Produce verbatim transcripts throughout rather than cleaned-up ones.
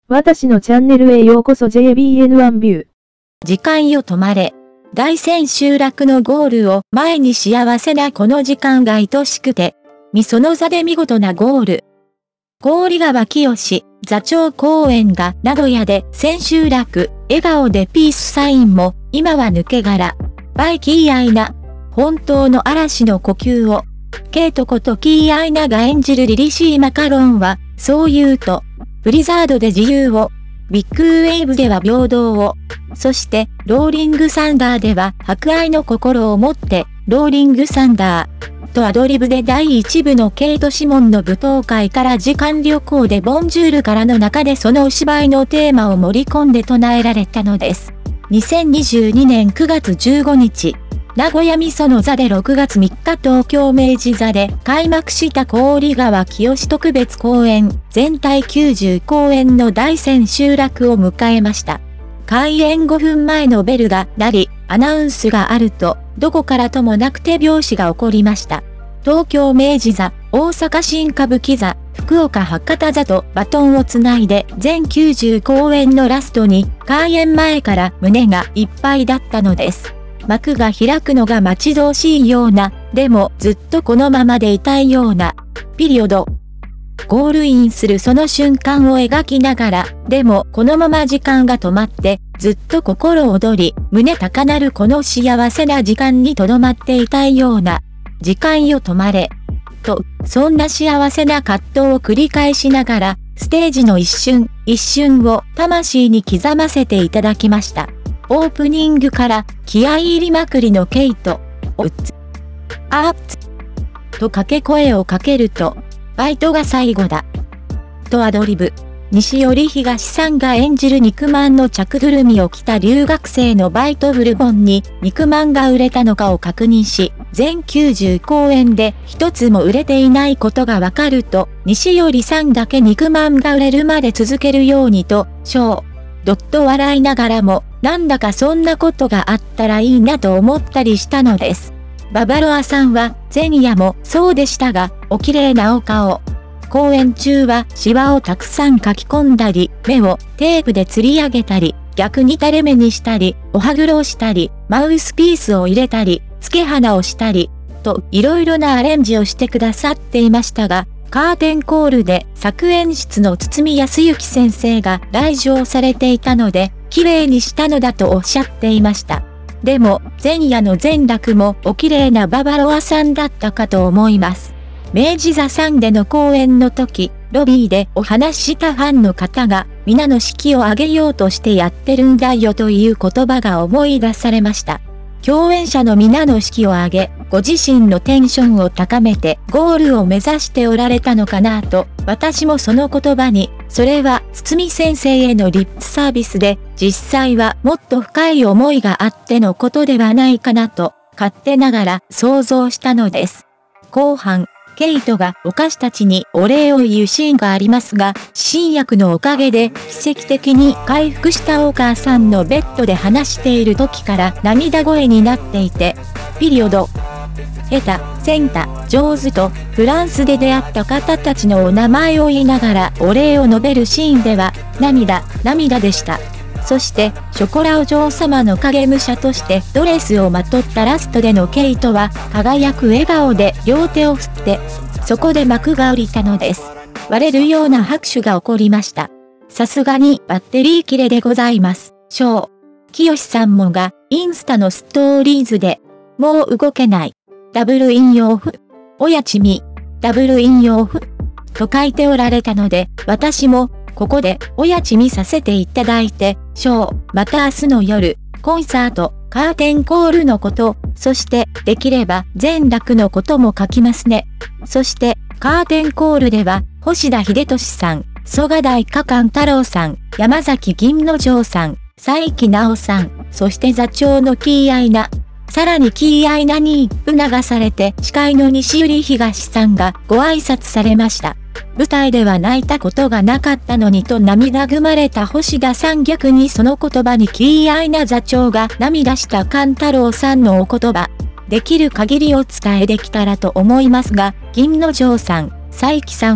私のチャンネルへようこそ ジェイビーエヌワン ビュー。 時間よ止まれ。大千秋楽のゴールを前に幸せなこの時間が愛しくて。みその座で見事なゴール。郡川清座長公演が名古屋で千秋楽、笑顔でピースサインも、今は抜け殻。バイキーアイナ。本当の嵐の呼吸を。ケイトことキーアイナが演じるリリシー・マカロンは、そう言うと。ブリザードで自由を。ビッグウェーブでは平等を。そして、ローリングサンダーでは博愛の心を持って、ローリングサンダー。とアドリブでだいいち部のケイト・シモンの舞踏会から時間旅行でボンジュールからの中でそのお芝居のテーマを盛り込んで唱えられたのです。にせんにじゅうにねんくがつじゅうごにち、名古屋みその座でろくがつみっか東京明治座で開幕した郡川清特別公演、全体きゅうじゅうこうえんの大千秋楽を迎えました。開演ごふんまえのベルが鳴り、アナウンスがあると、どこからともなく手拍子が起こりました。東京明治座、大阪新歌舞伎座、福岡博多座とバトンをつないで全きゅうじゅうこうえんのラストに、開演前から胸がいっぱいだったのです。幕が開くのが待ち遠しいような、でもずっとこのままでいたいような、ピリオド。ゴールインするその瞬間を描きながら、でもこのまま時間が止まって、ずっと心躍り、胸高鳴るこの幸せな時間に留まっていたいような、時間よ止まれ。と、そんな幸せな葛藤を繰り返しながら、ステージの一瞬、一瞬を魂に刻ませていただきました。オープニングから気合い入りまくりのケイト、おっつ、あっつ、と掛け声をかけると、バイトが最後だ。とアドリブ。西寄東さんが演じる肉まんの着ぐるみを着た留学生のバイトブルボンに肉まんが売れたのかを確認し、全きゅうじゅうこうえんで一つも売れていないことがわかると、西寄さんだけ肉まんが売れるまで続けるようにと、ショー。どっと笑いながらも、なんだかそんなことがあったらいいなと思ったりしたのです。ババロアさんは前夜もそうでしたが、お綺麗なお顔。公演中はシワをたくさん書き込んだり、目をテープで吊り上げたり、逆に垂れ目にしたり、お歯黒をしたり、マウスピースを入れたり、付け鼻をしたり、といろいろなアレンジをしてくださっていましたが、カーテンコールで作演出の堤康之先生が来場されていたので、綺麗にしたのだとおっしゃっていました。でも、前夜の前落もお綺麗なババロアさんだったかと思います。明治座さんでの公演の時、ロビーでお話ししたファンの方が、皆の士気を上げようとしてやってるんだよという言葉が思い出されました。共演者の皆の士気を上げ、ご自身のテンションを高めてゴールを目指しておられたのかなと、私もその言葉に、それは堤先生へのリップサービスで、実際はもっと深い思いがあってのことではないかなと、勝手ながら想像したのです。後半、ケイトがお菓子たちにお礼を言うシーンがありますが、新薬のおかげで奇跡的に回復したお母さんのベッドで話している時から涙声になっていて、ピリオド。下手、センタ、上手とフランスで出会った方たちのお名前を言いながらお礼を述べるシーンでは、涙、涙でした。そして、ショコラお嬢様の影武者としてドレスをまとったラストでのケイトは、輝く笑顔で両手を振って、そこで幕が降りたのです。割れるような拍手が起こりました。さすがにバッテリー切れでございます。ショー。清さんもが、インスタのストーリーズで、もう動けない。ダブル引用符。おやちみ。ダブル引用符。と書いておられたので、私も、ここでおやちみさせていただいて、ショー、また明日の夜、コンサート、カーテンコールのこと、そしてできれば前落のことも書きますね。そしてカーテンコールでは、星田秀俊さん、曽我大加官太郎さん、山崎銀之丞さん、佐伯直さん、そして座長のキーアイナ。さらにキーアイナに促されて司会の西寄東さんがご挨拶されました。舞台では泣いたことがなかったのにと涙ぐまれた星田さん、逆にその言葉にキーアイナ座長が涙した勘太郎さんのお言葉。できる限りお伝えできたらと思いますが、銀之丞さん、佐伯さんは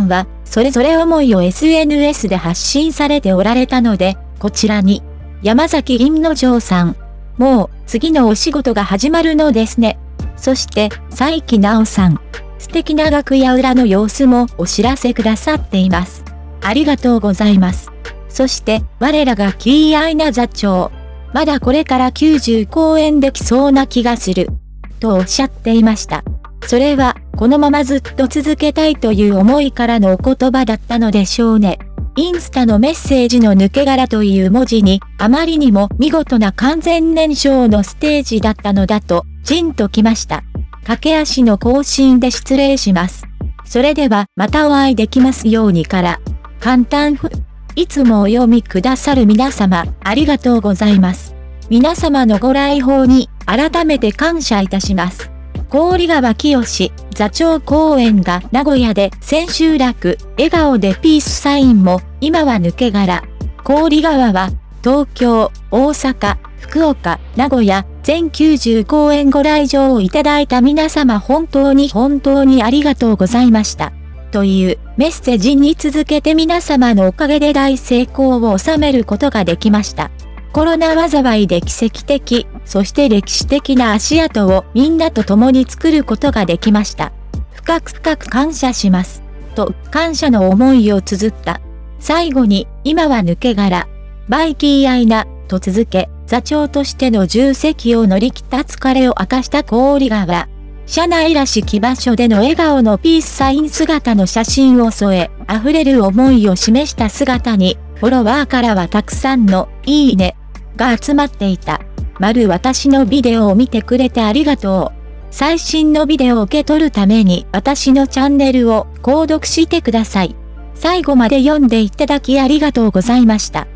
それぞれ思いを エスエヌエス で発信されておられたので、こちらに、山崎銀之丞さん。もう、次のお仕事が始まるのですね。そして、佐伯直さん。素敵な楽屋裏の様子もお知らせくださっています。ありがとうございます。そして、我らがキーアイナ座長。まだこれからきゅうじゅう公演できそうな気がする。とおっしゃっていました。それは、このままずっと続けたいという思いからのお言葉だったのでしょうね。インスタのメッセージの抜け殻という文字に、あまりにも見事な完全燃焼のステージだったのだと、じんときました。駆け足の更新で失礼します。それでは、またお会いできますようにから。簡単ふ。いつもお読みくださる皆様、ありがとうございます。皆様のご来訪に、改めて感謝いたします。郡川清座長公演が名古屋で千秋楽、笑顔でピースサインも、今は抜け殻。郡川は、東京、大阪、福岡、名古屋、全きゅうじゅう公演ご来場いただいた皆様本当に本当にありがとうございました。というメッセージに続けて皆様のおかげで大成功を収めることができました。コロナ災いで奇跡的、そして歴史的な足跡をみんなと共に作ることができました。深く深く感謝します。と、感謝の思いを綴った。最後に、今は抜け殻。バイキーアイナ、と続け、座長としての重責を乗り切った疲れを明かした郡川。社内らしき場所での笑顔のピースサイン姿の写真を添え、溢れる思いを示した姿に、フォロワーからはたくさんの、いいね、が集まっていた。丸私のビデオを見てくれてありがとう。最新のビデオを受け取るために私のチャンネルを購読してください。最後まで読んでいただきありがとうございました。